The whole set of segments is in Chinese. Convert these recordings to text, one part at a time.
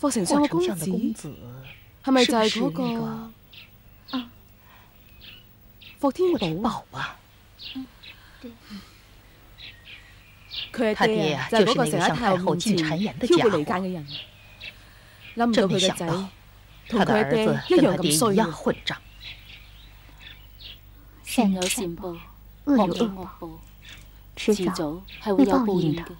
霍丞相嘅公子係咪就係嗰個霍天寶啊？佢嘅爹啊，就係嗰個成日喺太后面前挑撥離間嘅人。諗唔到佢個仔同佢嘅爹一樣咁衰啊！ 混賬！ 善有善報，惡有惡報，遲早係會有報應嘅。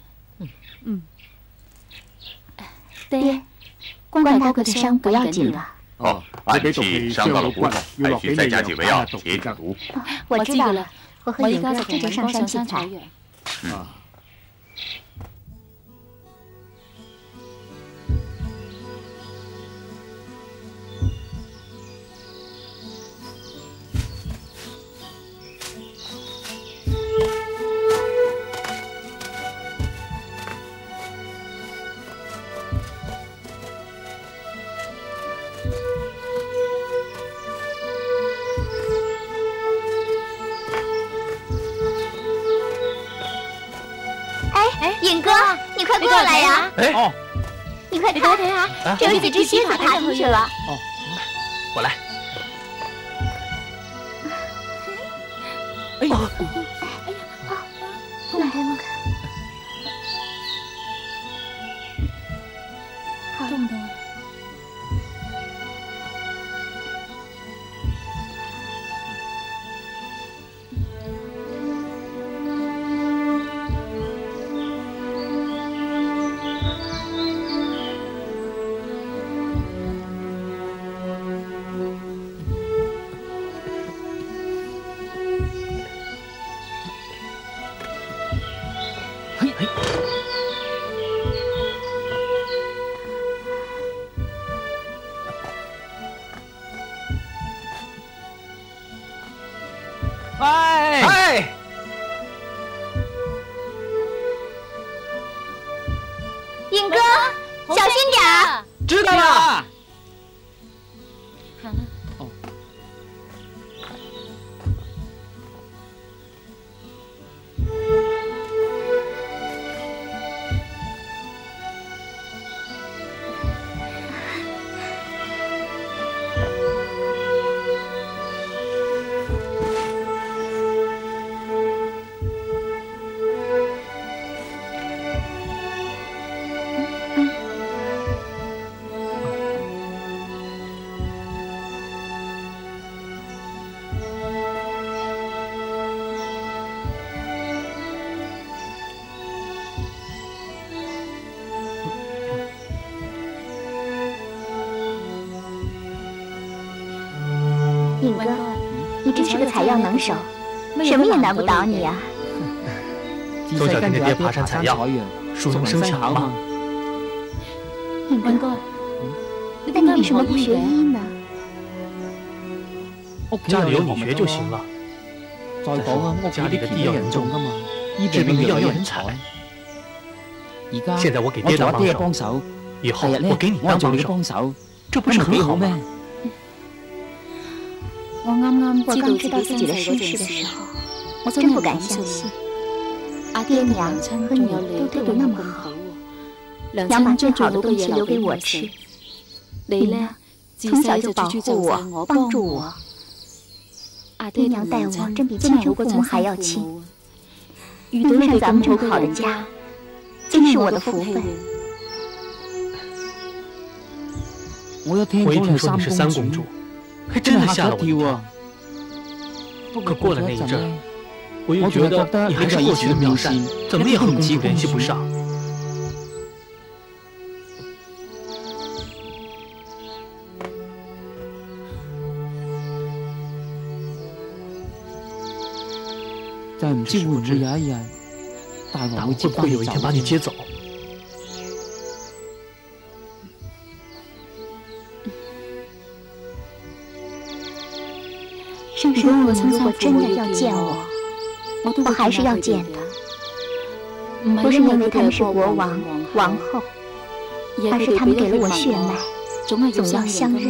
爹，關大哥嘅傷不要緊的。 哦，暗器伤到了骨头，还需再加几味药解解毒。 我知道了，我和尹哥这就上山去采。 尹哥，你快过来呀！ 哎， 你快看，这有几只蝎子爬进去了。 哦，我来。哎呦， 痛不痛？ 痛不痛？ 尹哥，小心点儿！ 知道了。 哦。 尹哥，你真是个采药能手，什么也难不倒你啊！ 从小跟着爹爬山采药，熟能生巧嘛。 尹哥，那你为什么不学医呢？ 家里有你学就行了。再講啊，家里的地要人種噶嘛，治病的藥要人採。現在我給爹當幫手，以後我給你當幫手，這不是很好咩？ 我剛知道自己的身世的時候，我真不敢相信，爹娘和你都對我那麼好，娘把最好的東西留給我吃，你呢，從小就保護我，幫助我。爹娘待我真比親生父母還要親，能上咱們這麼好的家，真是我的福分。 我一聽說你是三公主。還真的嚇了我一跳。可過了那一陣，我又覺得你還是過去的妙善，怎麼也和公主聯繫不上。 就唔知會唔會有一日，大王會接翻你走？會不會有一天把你接走？ 圣上，如果真的要见我，我还是要见的。不是因为他们是国王、王后，而是他们给了我血脉，总要相认。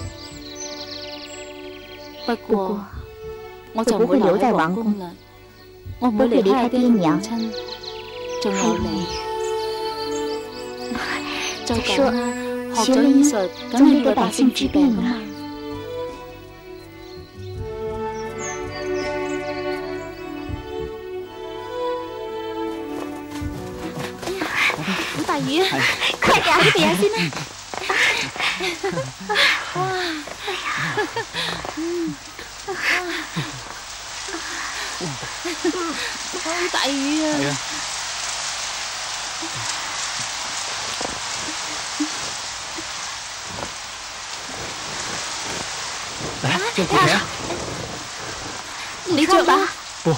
不过，我就不会留在王宫了，我不会离开爹娘，还有你。再說， 學咗醫術，咁你對百姓治病㗎嘛？好大雨啊！快啲避下先啦！哇！好大雨啊！係啊！ 來，救護車！ 你着吧。 不。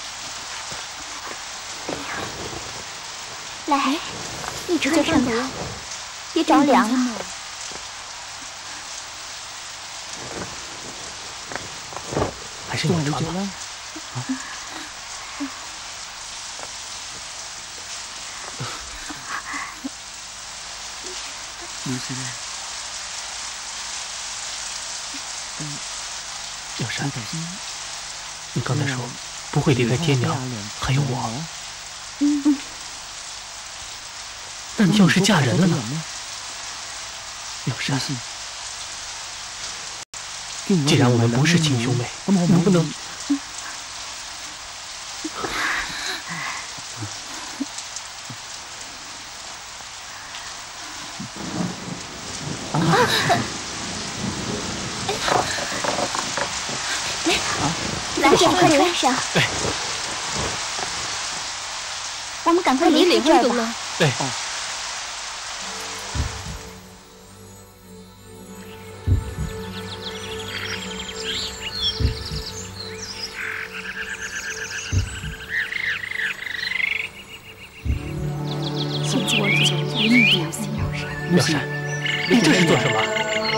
來，你穿上吧，別着涼了。 還是你穿吧。小山，你剛才說不會離開爹娘，還有我。那你要是嫁人了呢？小山，既然我們不是親兄妹，能不能？ 来，快穿上。 对。 我們趕快離開這兒吧。 對。 現在我一定要死妙山，你這是做什麼？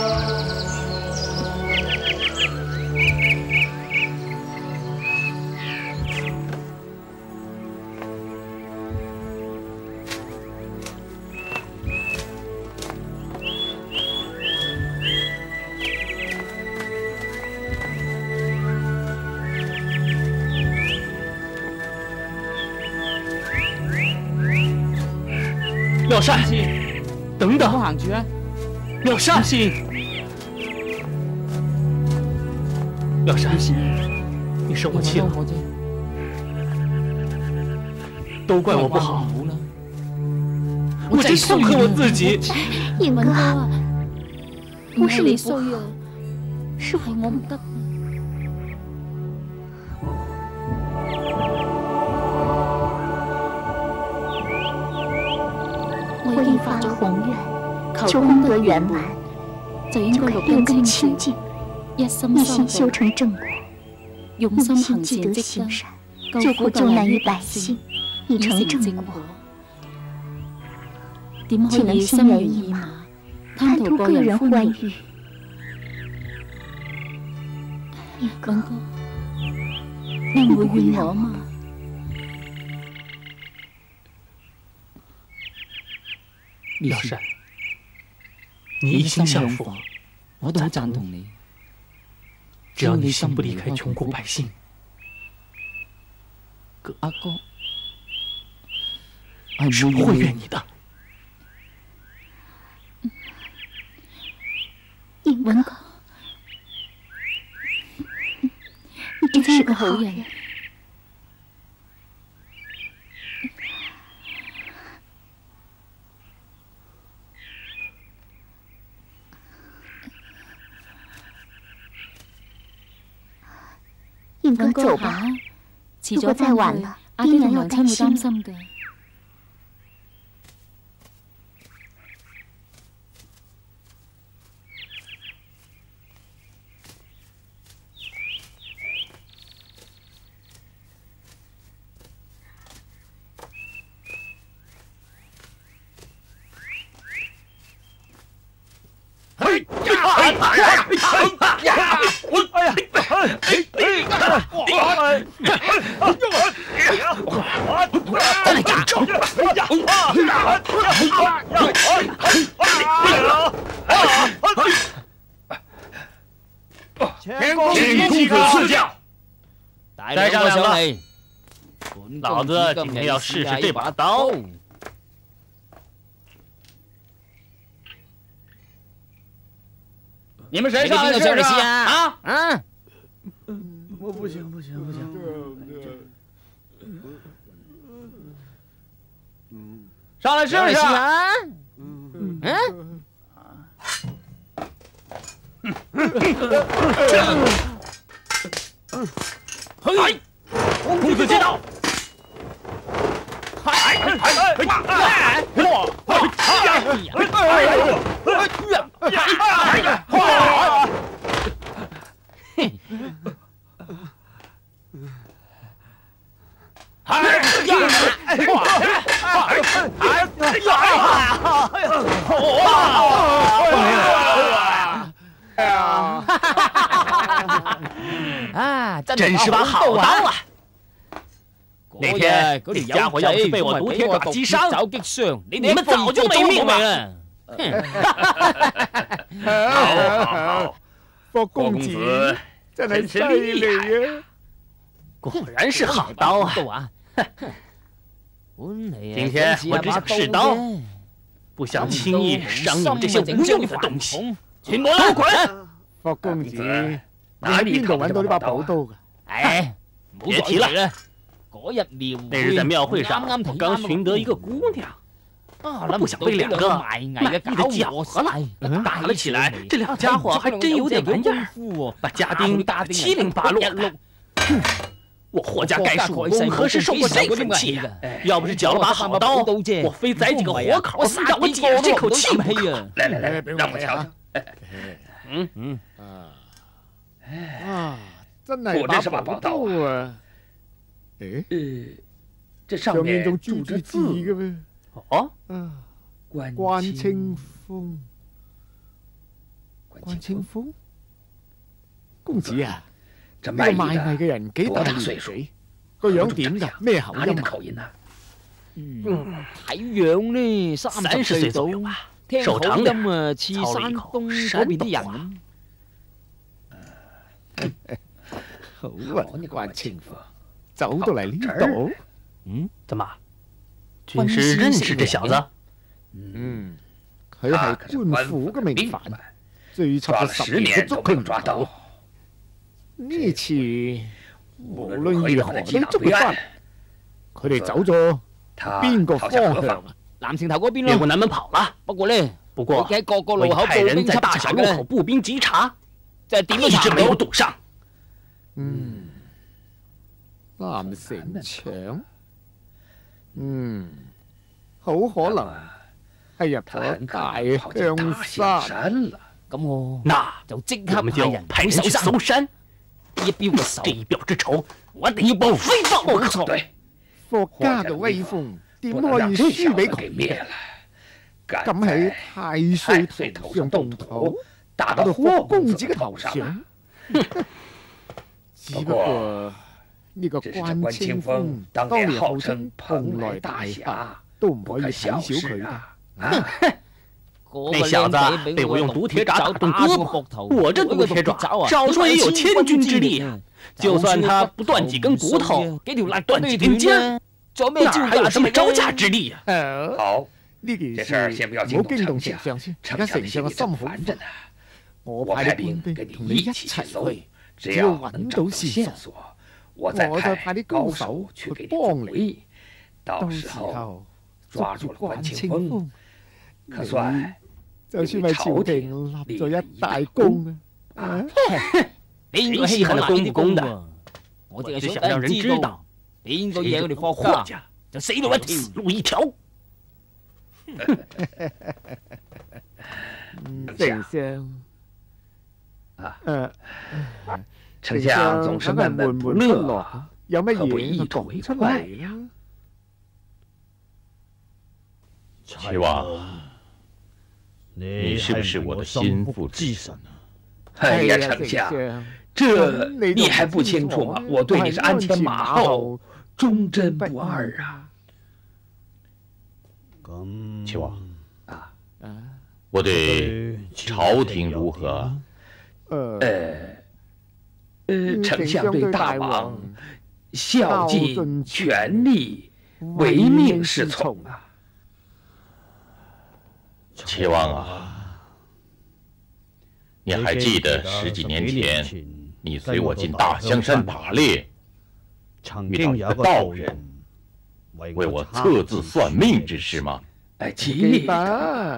妙善，等等， 行住啊！ 妙善，妙善，你生我氣了，都怪我不好，我真痛恨我自己。 英哥，不是你衰啊，是我唔得。我已發咗宏願，求功德圓滿，就應該六根清淨，一心修成正果，用心行善積德，救苦救難於百姓，以成正果。點可以心猿意馬，貪圖個人歡愉？英哥，你唔會怨我嘛？ 妙善，你一心向佛， 我都好贊同你。 只要你心不離開窮苦百姓， 阿哥是不會怨你的。 英文哥，你真是個好人。英哥，走吧，如果再晚了，爹娘要擔心的。 请公子赐教。 带上两个，老子今天要试试这把刀。 你们谁上来试试啊？啊！ 我不行。 上来试试啊！嘿，公子驾到！ 啊，真是把好刀啊！那天那家伙要不是被我毒铁爪击伤，你们早就没命了。 好，霍公子真係犀利啊！ 果然是好刀啊！今天我只想试刀，不想轻易伤你们这些无用的東西。全部都滾！ 霍公子，你喺邊度揾到呢把寶刀㗎？ 哎，別提了。那日在廟會上，我剛尋得一個姑娘，不想被兩個賣藝的攪和了，打了起來。這兩家伙還真有點玩意兒，把家丁打得七零八落的。我霍家蓋世武功何時受過這份氣呀？要不是繳了把好刀，我非宰幾個活口，讓我解這口氣不可。來，讓我瞧瞧。 真係把寶刀啊！ 這上面仲注住字嘅咩？ 哦， 關清風，公子啊，呢個賣藝嘅人幾大年紀？個樣點㗎？咩口音啊？ 睇樣呢，30歲到，聽口音啊似山東嗰邊啲人。 好啊，關清風。走到嚟呢度， 怎麼？軍師認識這小子？ 佢係官府嘅命犯，追緝咗10年都捉佢唔到。呢次無論如何都捉佢翻。佢哋走咗邊個方向啊？ 南城頭嗰邊咯。 越過南門跑了。不過佢喺各個路口派人在大小路口步兵急查， 就係點都一直沒有堵上。 南城牆，好可能係入咗大香山啦。 咁我那就即刻派人手搜山， 一表個手， 這一表之仇，我一定要報，非報不可。對， 霍家嘅威風點可以輸俾佢？敢喺太歲頭上動土，打到霍公子嘅頭上。只不過。呢個關清風當年號稱蓬萊大俠，都唔可以睇小佢㗎。 那小子被我用毒鐵爪打斷胳膊，我這毒鐵爪少說也有千鈞之力。就算他不斷幾根骨頭，給條斷幾根筋，哪還有什麼招架之力呀？ 好， 呢件事唔好驚動丞相先，而家丞相嘅心好煩。我派啲官兵同你一齊去，只要揾到線索。我再派啲高手去幫你，到時候抓住關清風，可算就算為朝廷立咗一大功啊！ 邊個稀罕得功不功的？我只想讓人知道，邊個惹我哋霍家，就死路一條。 丞相， 丞相總是悶悶不樂， 有乜嘢就講出嚟啦。 齊王，你是不是我的心腹之臣啊？哎呀，丞相，這你還不清楚嗎？我對你是鞍前馬後，忠貞不二啊。齊王，我對朝廷如何？丞相對大王孝盡全力，唯命是從啊！齊王啊， 你还记得10几年前，你随我进大香山打猎，遇到一个道人，为我测字算命之事吗？ 记得。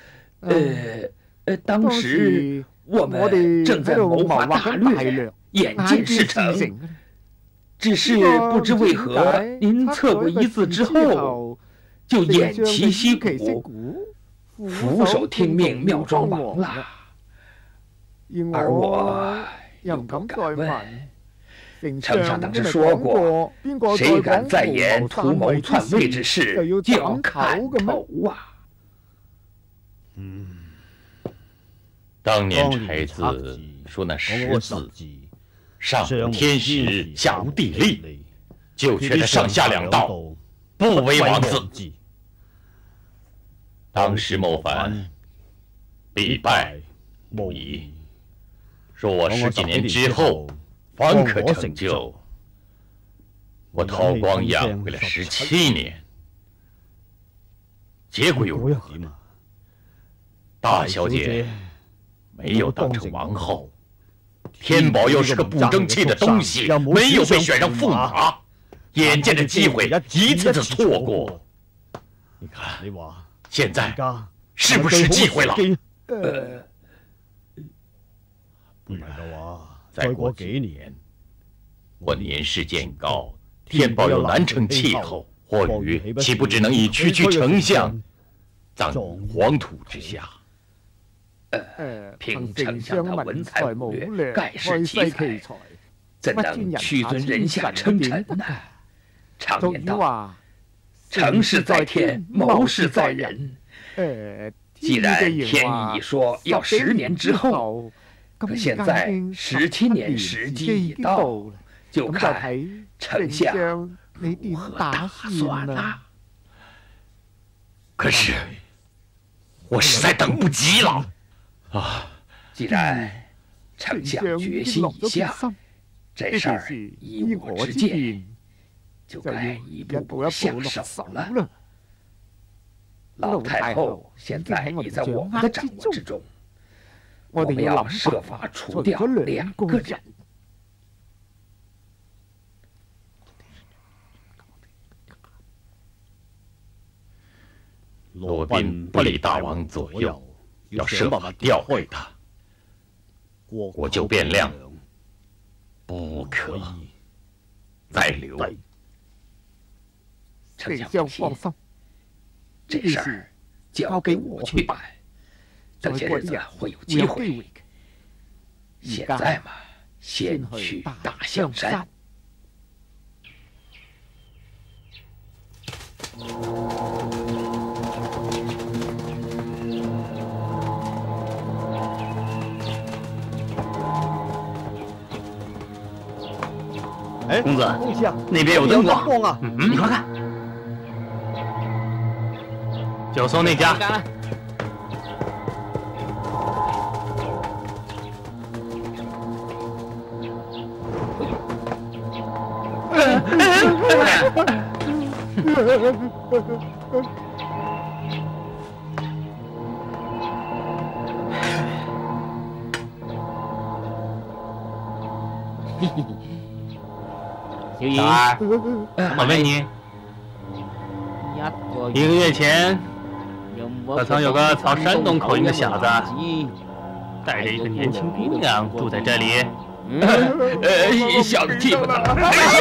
当时我们正在谋划大略，眼见事成，只是不知为何，您测过一字之后，就偃旗息鼓，俯首听命，妙庄亡了。而我又不敢问，丞相当时说过，谁敢再言图谋篡位之事，就要砍头啊！当年柴字说那10字，上无天时，下无地利，就缺这上下两道，不为王字。当时谋反，必败无疑。若我10几年之后方可成就，我韬光养晦了17年，结果有如何？大小姐没有当成王后，天宝又是个不争气的东西，没有被选上驸马，眼见着机会一次次错过。你看，现在是不是机会了？再过几年，我年事渐高，天宝又难成气候，或许岂不只能以区丞相葬黄土之下？凭丞相的文才武略，盖世奇才，怎能屈尊人下称臣呢？常言道，成事在天，谋事在人。既然天意已说要10年之后，可现在17年时机已到，就看丞相如何打算了。可是我实在等不及了。既然丞相决心已下，这事儿依我之见，就该一步步下手了。老太后现在已在我们的掌握之中，我们要设法除掉2个人。罗宾不理大王左右，要设法调回他。我就变量，不可再留。丞相放心，这事儿交给我去办。等些日子会有机会。现在嘛，先去大象山。公子，那边有灯光啊！你快看， 就送那家。小二，我问你，1个月前，可曾有个操山东口音的小子，带着一个年轻姑娘住在这里？ 小子记不得了。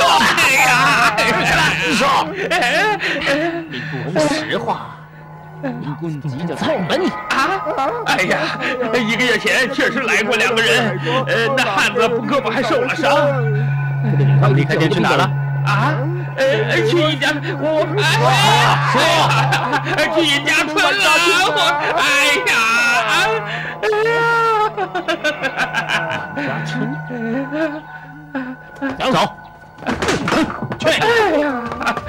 说，你不说实话。民quân急着揍了你啊！ 哎呀，1个月前确实来过2个人，那汉子胳膊还受了伤。 他们离开店去哪儿了？ 去一家去一家村了。 两手，去！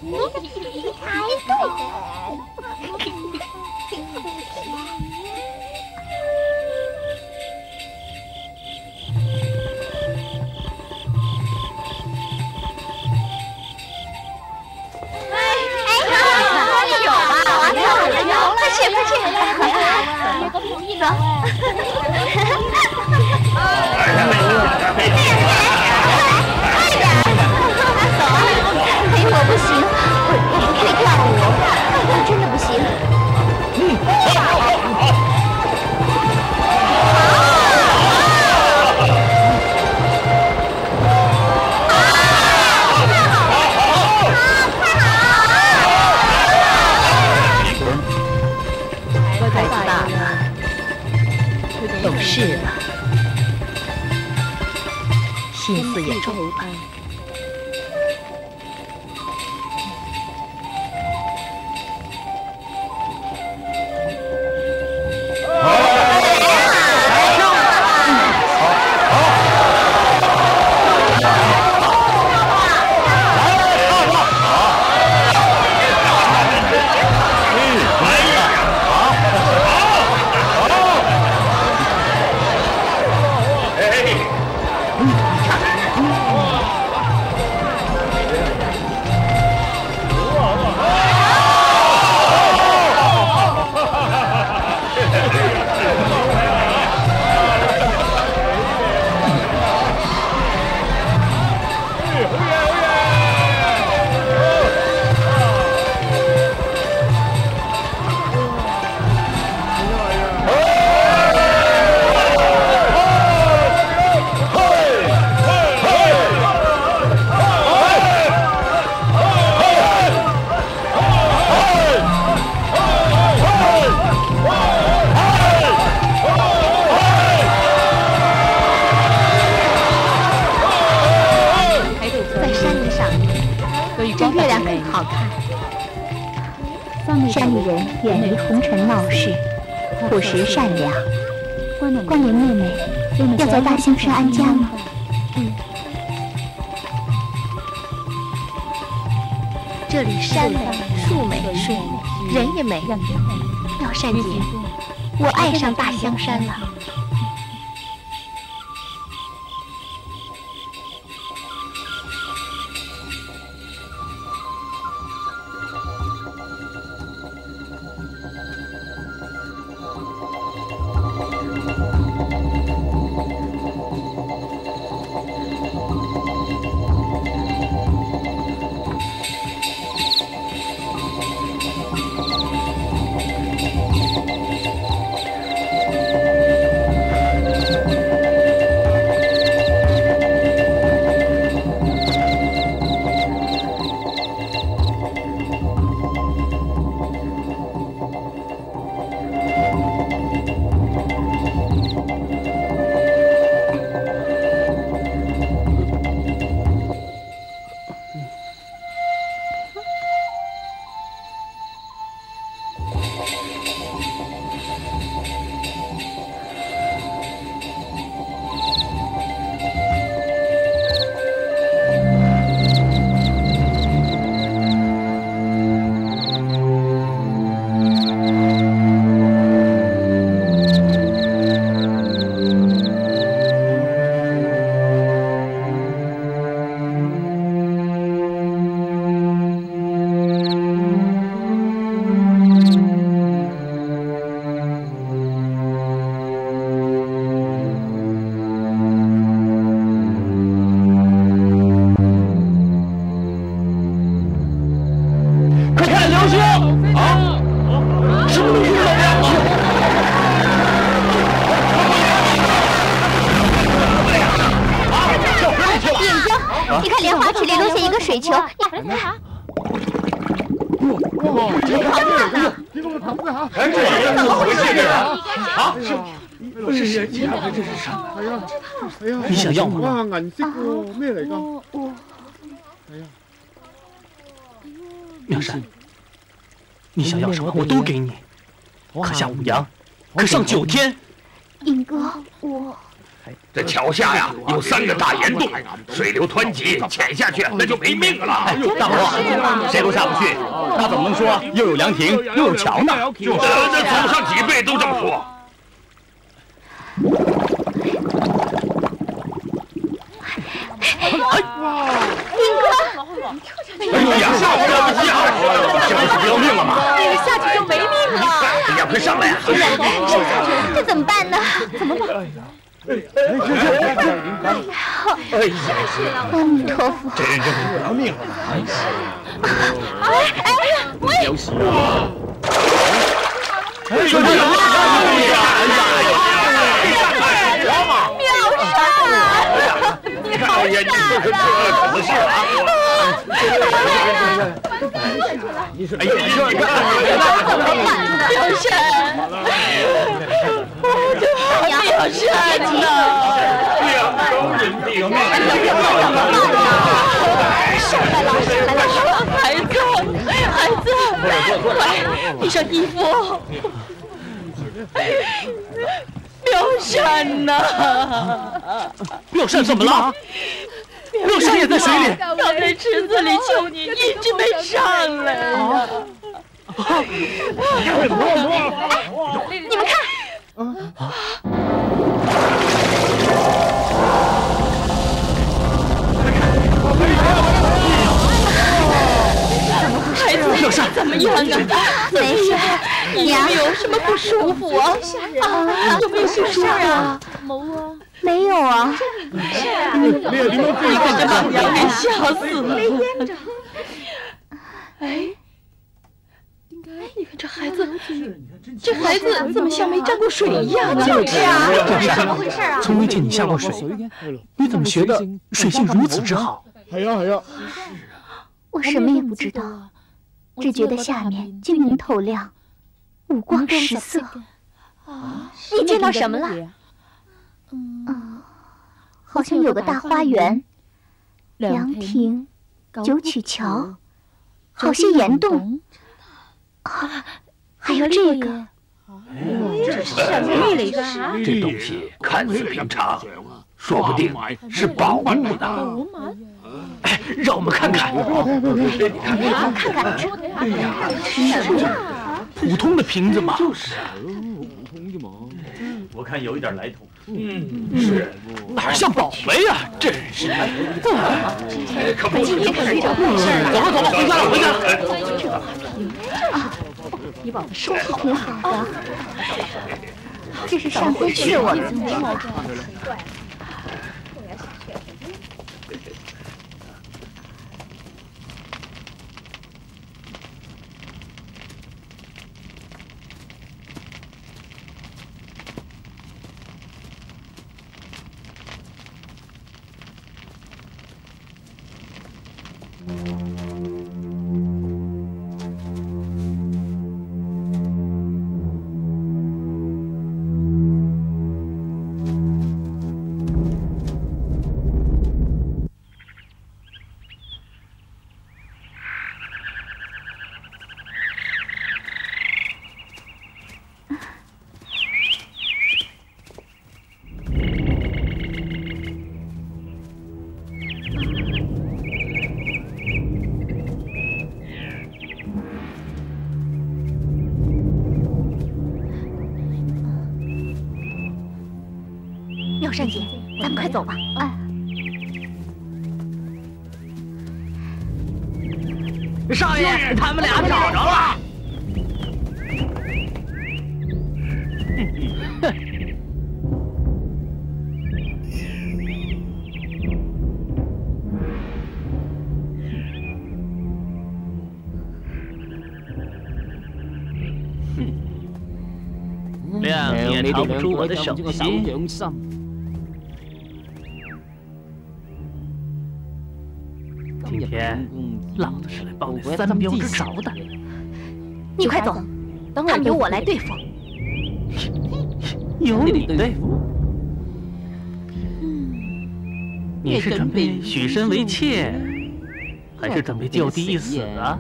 山里人远离红尘闹市，朴实善良。光年妹妹要在大香山安家吗？这里山美、树美、水美，人也美。妙善姐，我爱上大香山了。你看莲花池里落下一个水球，你看。 哎，这是怎么回事啊？啊，这是什么？你想要吗？ 哇，銀色喎，咩嚟㗎？係啊。 妙山，你想要什么我都给你，可下五洋，可上9天。 尹哥，我这桥下呀有3个大岩洞，水流湍急，潜下去那就没命了。 大伯，谁都下不去，那怎么能说又有凉亭又有桥呢？ 那祖上几辈都这么说。哎呀，下这不是不要命了吗？ 下去就没命了！ 哎呀，快上来呀！ 这怎么办呢？怎么办？阿弥陀佛！ 这人真不要命了吗？ 哎呀，喂！ 有喜啊！ 哎呀，你说这怎么是啊？哎呀，你看， 怎么办？ 表婶，表婶呐！孩子，快披上衣服。表婶呐！ 表婶怎么了？表婶也在水里。 我在池子里求你，一直没上来呀。 你们看， 孩子，表婶怎么样啊？ 没事， 你有没有什么不舒服啊？有没有不舒服啊？ 没有啊。 你可真把娘给吓死了！哎，你看这孩子怎么像没沾过水一样？ 就是啊，怎么回事啊？ 从没见你下过水，你怎么学的水性如此之好？ 系啊！ 我什么也不知道，只觉得下面晶莹透亮，五光十色。你见到什么了？好像有个大花园、凉亭、九曲桥，好些岩洞，还有这个。 这是什么来着？这东西看似平常，说不定是宝物呢。 哎，让我们看看。 看看这， 哎呀，普通的瓶子嘛。 就是啊， 普通的嘛。我看有一点来头。 是， 哪像宝贝呀？真是。 可不是。 走了，回家了。 你把它收好，挺好的。这是上天赐我的东西。善姐，咱们快走吧。 少爷，他们俩找着了。 亮也逃不出我的手心。今天老子是来报那3镖之仇的。 你快走，他们由我来对付。 由你对付？你是准备许身为妾，还是准备就地一死啊？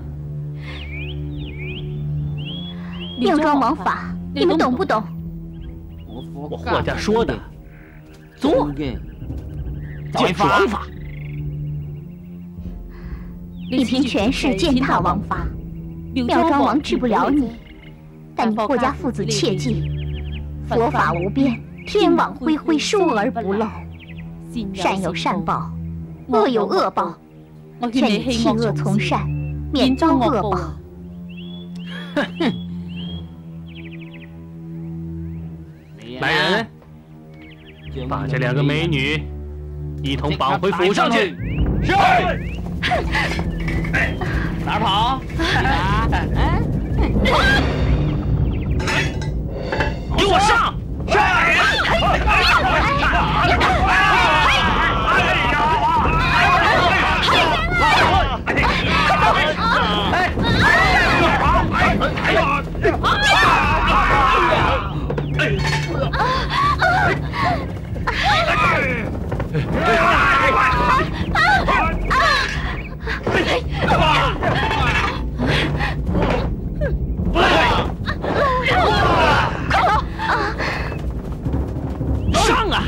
妙庄王法，你们懂不懂？ 我霍家说的， 做嘅，就是王法。 你凭权势践踏王法，妙庄王治不了你，但你霍家父子切记：佛法无边，天网恢恢，疏而不漏。善有善报，恶有恶报。劝你弃恶从善，免遭恶报。 来人，把这2个美女一同绑回府上去。是。哪儿跑？给我上！上啊！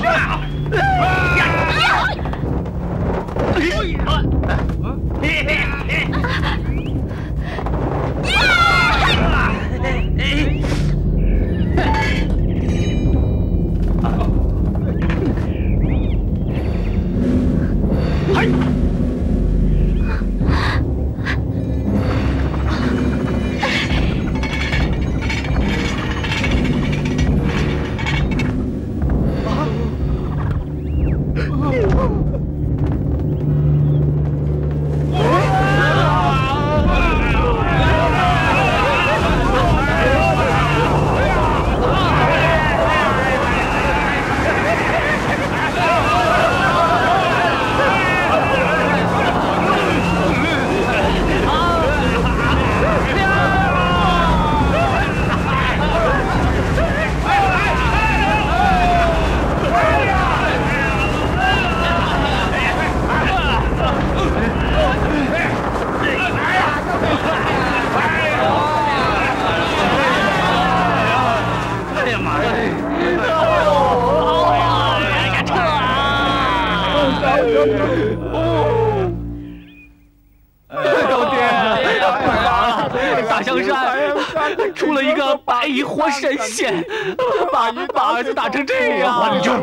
大香山出了一个白衣活神仙，把儿子打成这样。 稳住！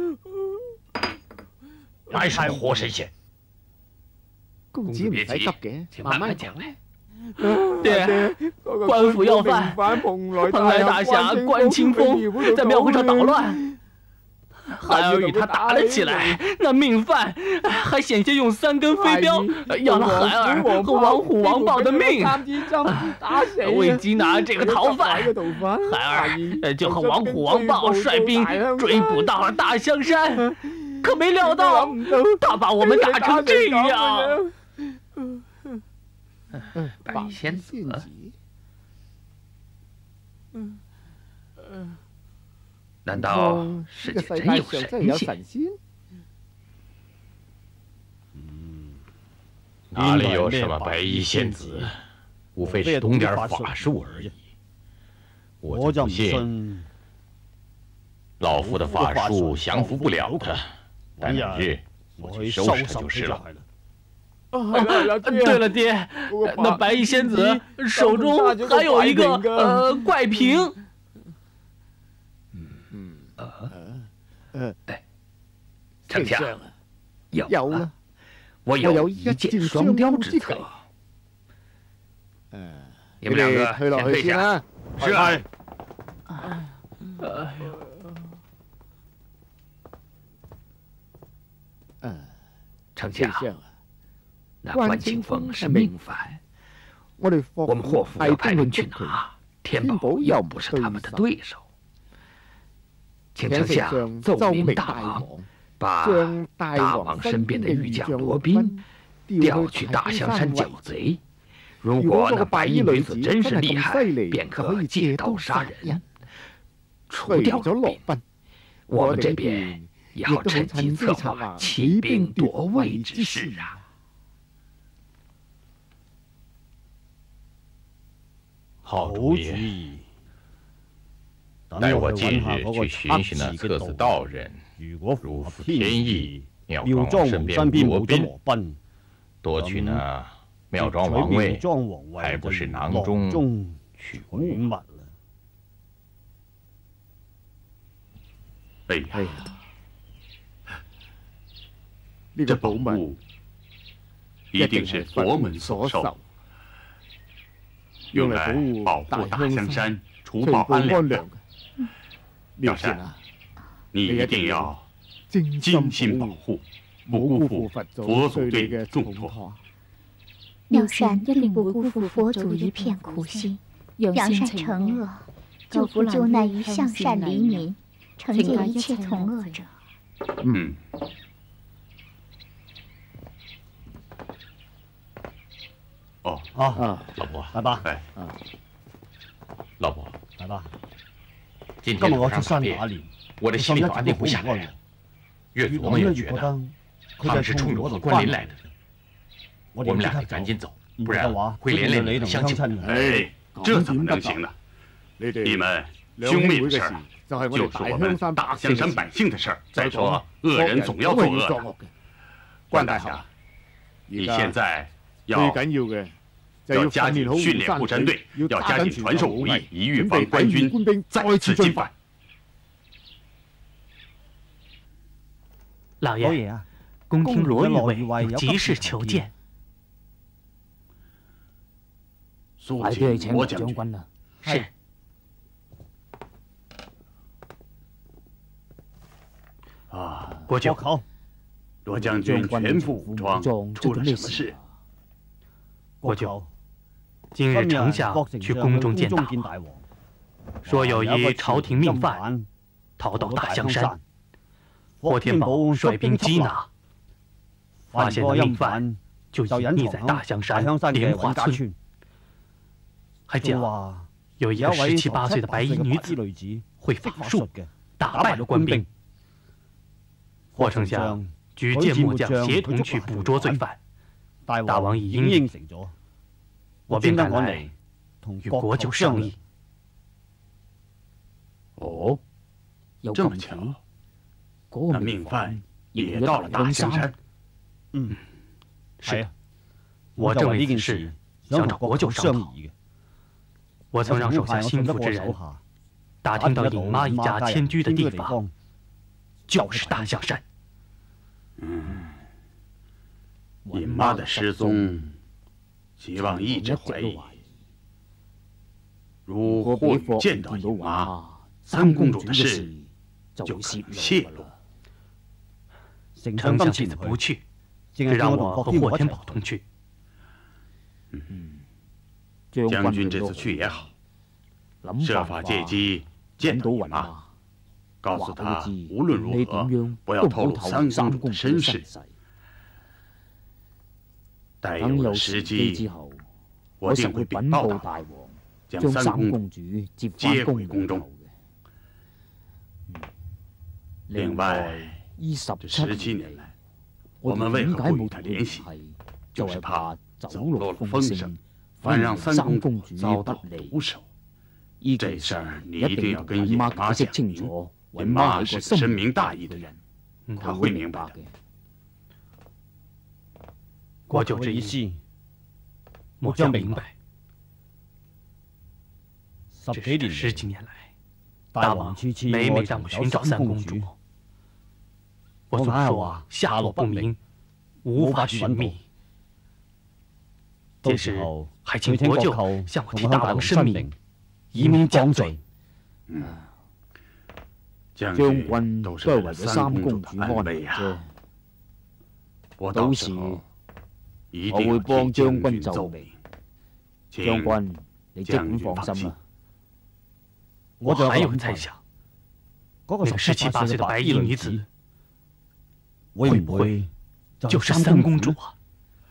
来什么活神仙？ 公子别急， 请慢慢讲来。 爹，官府要犯，蓬莱大侠关清风在庙会上捣乱。孩儿与他打了起来，那命犯还险些用3根飞镖要了孩儿和王虎、王豹的命。为缉拿这个逃犯，孩儿就和王虎、王豹率兵追捕到了大香山，可没料到他把我们打成这样。 白衣仙子。难道世界真有神仙？哪里有什么白衣仙子，无非是懂点法术而已。我就不信，老夫的法术降服不了他。待哪日我去收拾他就是了。 对了，爹，那白衣仙子手中还有一个怪瓶。 丞相，有了，我有一箭双雕之策。你们2个先退下。是。丞相，那关清风是命犯，我们霍府要派人去拿，天宝又不是他们的对手。请丞相奏明大王，把大王身边的御将罗宾调去大香山剿贼。如果那白衣女子真是厉害，便可借刀杀人，除掉罗宾。我们这边也好趁机策划起兵夺位之事啊。 好主意。 待我近日去寻寻那测字道人，如符天意，妙庄王身边罗宾，夺取那妙庄王位，还不是囊中取物？哎呀，这宝物一定是佛门所授，用来保护大香山、除暴安良的。妙善，你一定要精心保护，不辜负佛祖对你的重托。 妙善一定不辜负佛祖一片苦心，扬善惩恶，祝福救难于向善黎民，惩戒一切从恶者。 嗯。哦啊，老伯， 来吧。 哎，老伯， 来吧。 今天我出山打猎，我的心里头安定不下来。岳祖们也觉得他们是冲着我关林来的，我们俩得赶紧走，不然会连累你的乡亲。哎，这怎么能行呢？你们兄妹的事儿，就是我们大香山百姓的事儿。再说，恶人总要作恶。关大侠，你现在要加紧训练护山队，要加紧传授武艺，以预防官军再次进犯。 老爷啊，恭听罗御卫有急事求见。 快啲去請羅將軍啦！ 是。 啊， 国舅， 罗将军全副武装，出了什么事？ 国舅，今日丞相去宫中见大王，说有一朝廷命犯逃到大香山，霍天宝率兵缉拿，发现那命犯就隐匿在大香山莲花村，还讲有一个17、18岁的白衣女子会法术，打败了官兵。霍丞相举荐末将协同去捕捉罪犯，大王已应承咗，我便赶来与国舅商议。 哦，这么巧，那命犯也到了大香山。 嗯，是。我正为此事想找国舅商议。我曾让手下心腹之人打听到尹妈一家迁居的地方，就是大香山。 尹妈的失踪，希望一直怀疑。如霍宇见到尹妈，三公主的事就可能泄露。 丞相这次不去，只让我和霍天宝同去。 将军这次去也好，设法借机见到尹妈。告诉他，无论如何不要透露三公主的身世。待有了时机，我定会禀报大王，将三公主接回宫中。另外，这17年来，我们为何不与他联系？就是怕走漏了风声，反让三公主遭到毒手。这事儿你一定要跟尹妈讲清楚。尹妈是个深明大义的人，她会明白的。 国舅这一戏，末将明白。这10几年来，大王每每让我寻找三公主，我总说下落不明，无法寻觅。届时还请国舅向我替大王申明，以免讲罪。 将军都是为了三公主的安危啊！我到时候一定会帮将军奏明。 将军，你即管放心啦。 我还有个猜想，那个17、18岁的白衣女子，会不会就是三公主啊？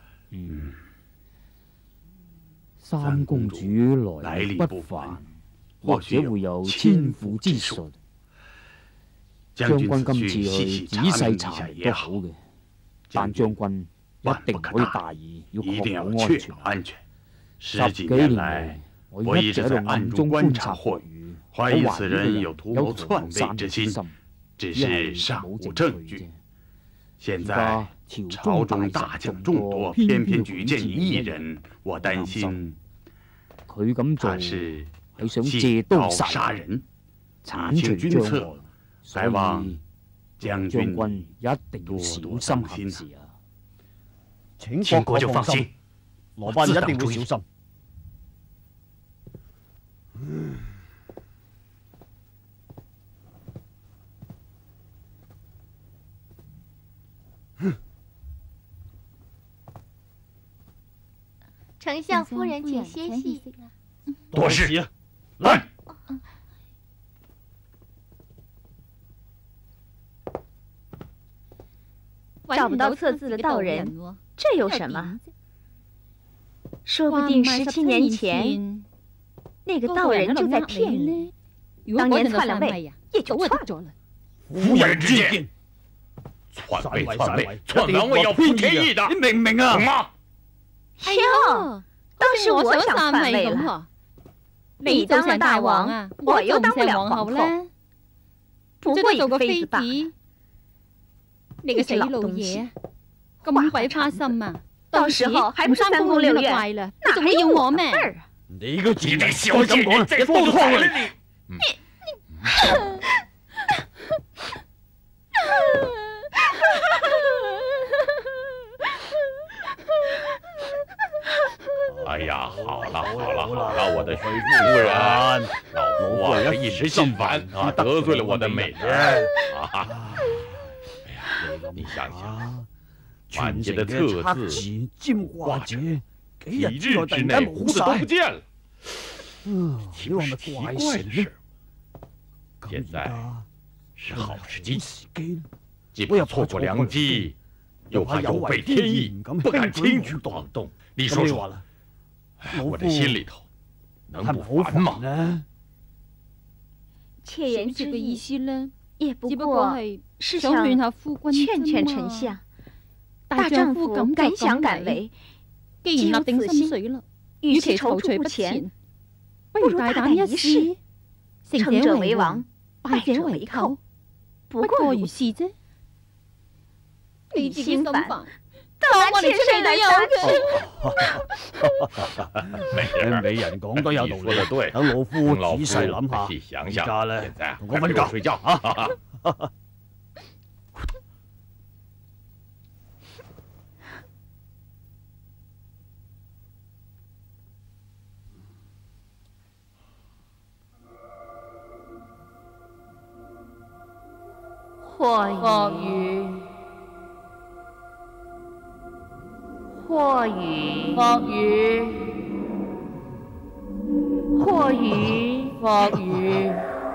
三公主来历不凡， 或者會有千夫之術。將軍今次去仔細查都好嘅，但將軍一定唔可以大意，要確保安全。 10幾年來，我一直在暗中觀察霍宇怀疑此人有图谋篡位之心，只是尚无证据。现在朝中大将众多，偏偏举荐你一人，我担心他是借刀杀人，以清君侧，还望将军多多当心啊！ 秦国就放心，罗班一定會小心。 丞相夫人，请歇息。 多事，来。 找不到测字的道人，这有什么？说不定17年前，那个道人就在骗你。当年篡了位，也就篡了。 夫人之见，篡位，篡完位要服天意的，你明唔明啊？懂嗎？ 哎呦，当时我想篡位了，你当了大王，我又当不了皇后，不过一个妃子罢了。你個死老嘢，咁鬼花心啊！到時候還不是3宮6院了，哪還要我咩？ 你個自大小姐，你再多錯了你！哎呀，好了，我的夫人，老夫啊，一時心煩啊，得罪了我的美人啊。你想想，满街的册字、挂着，几日之内糊的都不见了，岂不是奇怪的事？现在是好时机，既不要错过良机，又怕有违天意，不敢轻举妄动。你说说，我这心里头能不烦吗？ 妾言之意呢，也不过是想劝劝丞相，大丈夫敢想敢为，既有此心，与其踌躇不前，不如大胆一試。成者為王，敗者為寇，不過如是啫。你自己心煩，當然妾誰都有嘅。 美人講得有道理，等老夫仔細諗下。而家咧，同我瞓覺睡覺啊！ 或雨，或雨，或雨，或雨，或雨。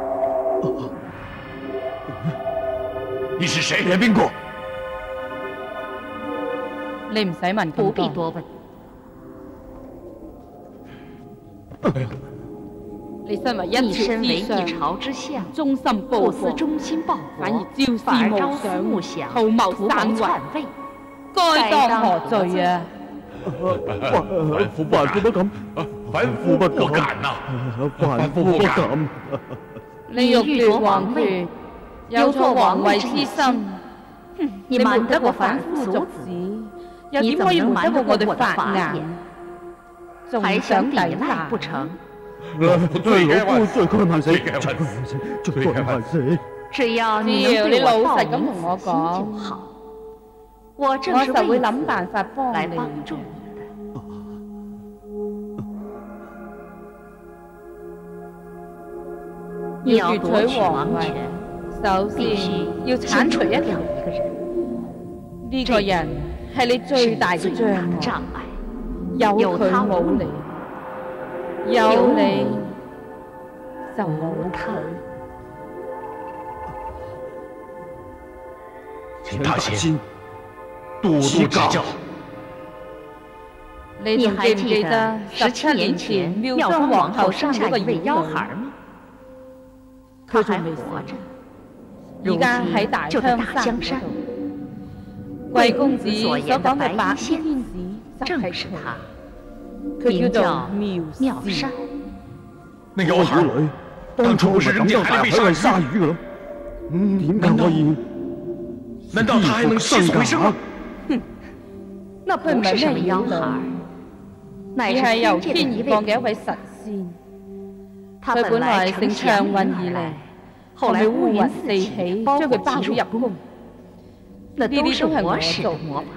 你是誰？ 你係邊個？ 你唔使問咁多。 不必多問。 你身為一朝之相，忠心報國，反而朝思暮想，圖謀篡位，該當何罪啊？ 凡夫不敢， 凡夫不敢呐！ 凡夫不敢。 你欲奪皇權，有錯皇位之心，你瞞得過凡夫俗子，又點可以瞞得過我哋法眼？還想抵賴不成？ 老夫罪該萬死，罪該萬死。 只要你老實咁同我講，我就會諗辦法幫助你。要奪取皇位，首先要剷除一個人。呢個人係你最大嘅障礙，有佢冇你。有你就冇佢。 請大仙多多指教。 你還記得17年前妙雙皇后生咗個兒女嗎？佢仲未活着，而家喺大香山嗰度。貴公子所講嘅白衣天子正是他。佢叫做妙善， 那個兒女当初不是人家还被杀鱼了？点解可以？难道他还能起死回生吗？ 哼，那不是什么妖孩，乃是由天而降嘅一位神仙。佢本來乘長運而嚟，後來烏雲四起，將佢包咗入宮。呢啲都係我做魔法。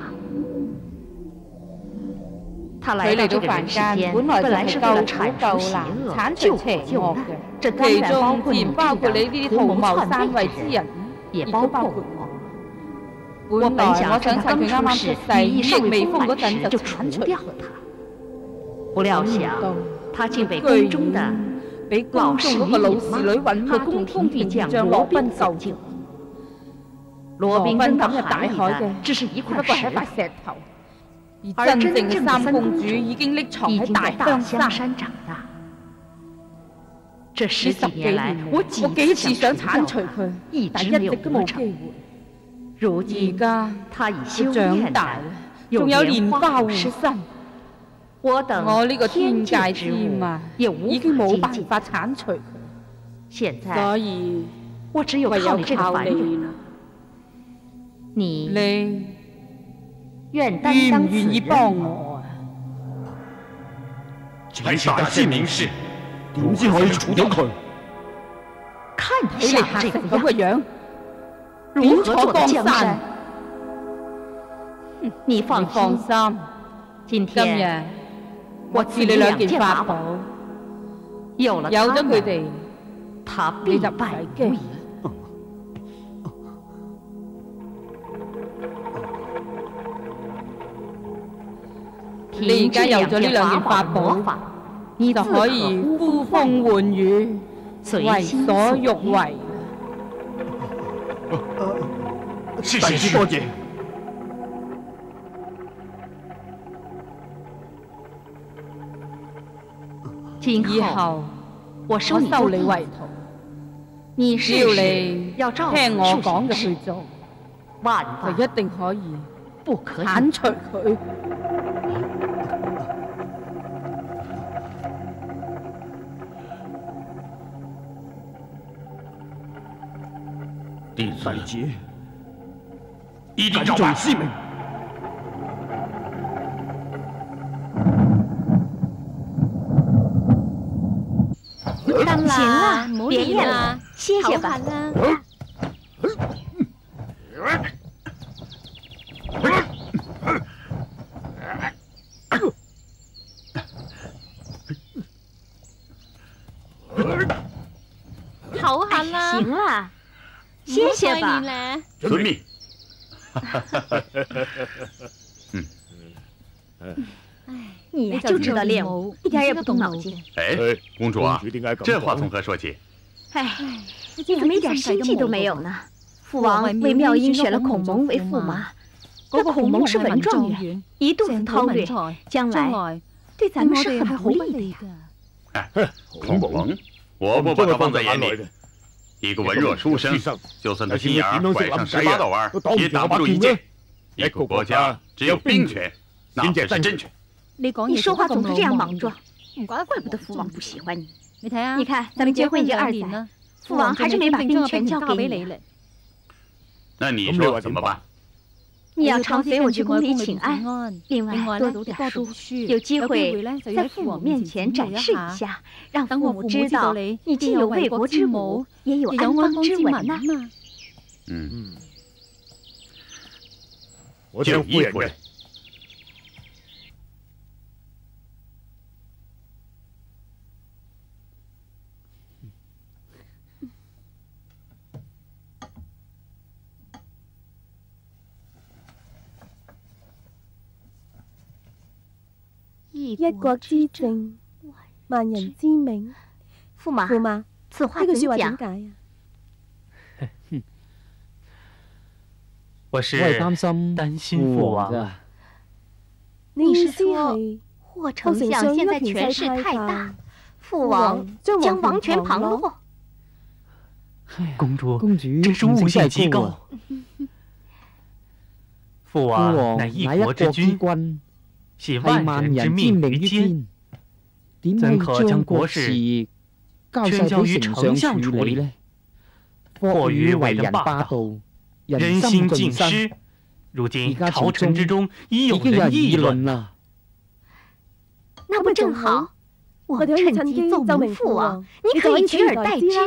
佢嚟到凡間，本來就係救苦救難、剷除邪惡嘅，其中自然包括你呢啲圖謀篡位之人，亦都包括我。本來我想趁佢啱啱出世、羽翼未豐嗰陣就剷除掉他，不料想他竟被宮中的嗰個老侍女揾去宮中便將羅賓救咗。羅賓咁嘅大海嘅，只係一塊石頭。而真正嘅三公主已經匿藏喺大香山長大。這10幾年來，我幾次想剷除佢，但一直都冇機會。如今而家他已長大啦，仲有蓮花護身。我呢個天界之物已經冇辦法剷除佢，所以唯有靠你啦。你願唔願意幫我啊？ 係大師明示，點知可以除掉佢？ 看起嚟嚇成咁嘅樣，如何江山？你放心，今日我賜你2件法寶，有咗佢哋，你就唔使驚。你而家有咗呢2件法寶，你就可以呼風喚雨，為所欲為。 大師多謝。 以後我收你為徒，只要你聽我講嘅去做，就一定可以剷除佢。 弟子一定要師命。 行了，别演了，歇歇吧。 好狠啦！ 行了，歇歇吧。 遵命。 你就知道练武，一点也不动脑筋。 哎，公主啊，这话从何说起？ 哎，你怎么一点心计都没有呢？父王为妙音选了孔蒙为驸马，那孔蒙是文状元，一肚子韬略，将来对咱们是很不利的。 哎，孔蒙，我不把他放在眼里。一个文弱书生，就算他心眼拐上18道弯，也挡不住一剑。一个国家只有兵权，那才是真权。 你说话总是这样莽撞，怪不得父王不喜欢你。你看，咱们结婚已经2载，父王还是没把兵权交给你。 那你说怎么办？ 你要常随我去宫里请安，另外多读点书，有机会在父母面前展示一下，让父母知道你既有为国之母，也有安邦之文呐。 我就依夫人。 一國之政，萬人之名。 驸馬，此話呢句說話點解啊？ 我是擔心父王啊。 你是說霍丞相現在權勢太大，父王將王權旁落？ 公主真是悟性極高。父王乃一國之君，係萬人之命於天，怎可將國事全交于丞相处理。或于为人霸道，人心尽失。如今朝臣之中已有人议论了。 那不正好？我们趁机奏明父王，你可以取而代之。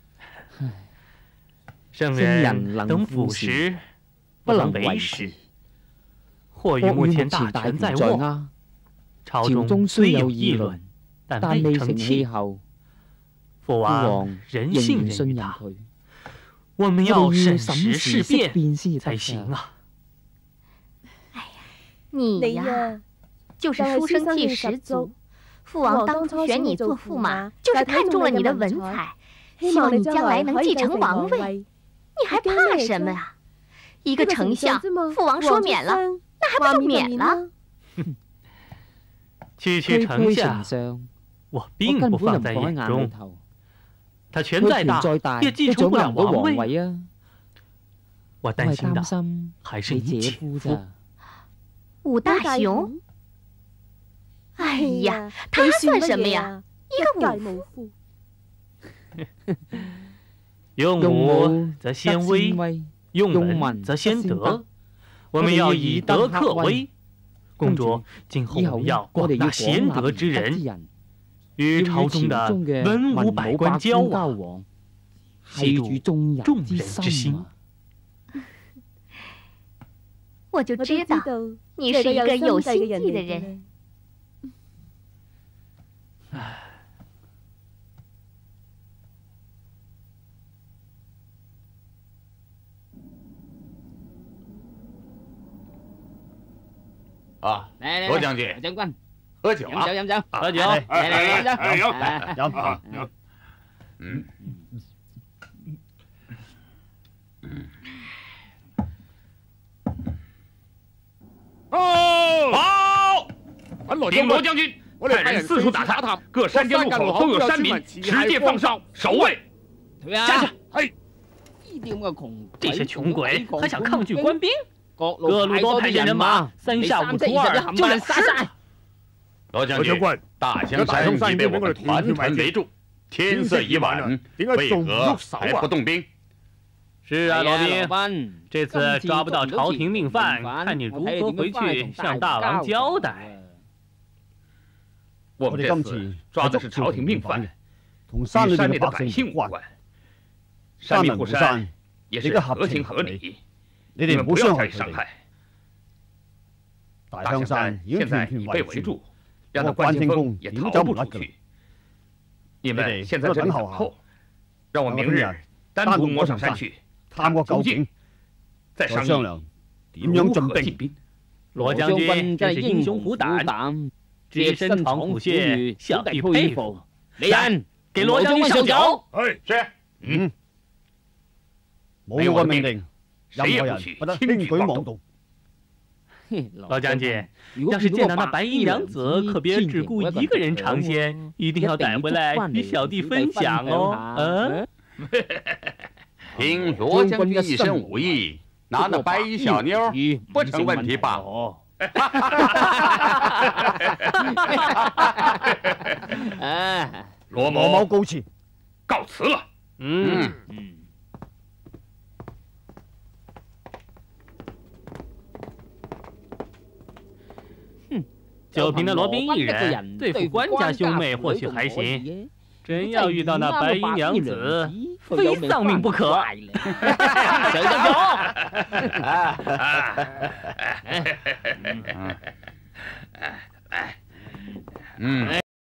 圣人等腐蚀，不能为时。或于目前大权在握，朝中虽有议论，但未成气候。父王仍信任于他，我们要审时事变才行啊！ 哎呀，你呀，就是书生气十足。父王当初选你做驸马，就是看中了你的文采，希望你将来能继承王位。你还怕什么啊？一个丞相，父王说免了，那还不就免了？ 区区丞相，我并不放在眼中。他权再大，也继承不了王位啊！我担心的还是你姐夫。 武大雄。哎呀，他算什么呀？一个武夫。 用武则先威，用文则先德。我们要以德克威。公主，今后我们要广纳贤德之人，与朝中的文武百官交往，系住众人之心。 我就知道你是一个有心计的人。 啊，罗将军， 将军， 喝酒啊！ 飲酒， 喝酒， 來飲。好！禀罗将軍，派人四處打探，各山間路口都有山民持劍放哨，守衛。 下去。 哎， 這些窮鬼還想抗拒官兵？各路多派些人馬，3下5除2就能殺晒。 羅將軍，大香山已被我們團團圍住，天色已晚，為何還不動兵？ 是啊，老兵，這次抓不到朝廷命犯，看你如何回去向大王交代。 我們這次抓的是朝廷命犯，與山裡的百姓無關。山民護山也是合情合理。你們不要再傷害。大香山現在已被圍住，讓那關清風也逃不出去。你們現在這裡等候，讓我明日單獨摸上山去探個究竟，再商量點樣進兵。 羅將軍真是英雄虎膽，只身闖虎穴，小弟佩服。李人，給羅將軍上酒。 是。冇我命令。任何人不得輕舉妄動。 老將軍，要是見到那白衣娘子，可別只顧一個人嘗鮮，一定要帶回來與小弟分享哦。 憑羅將軍一身武藝，拿那白衣小妞不成問題吧？羅某告辭，告辭了。 就凭那羅賓一人對付關家兄妹或許還行，真要遇到那白衣娘子，非喪命不可。小將酒。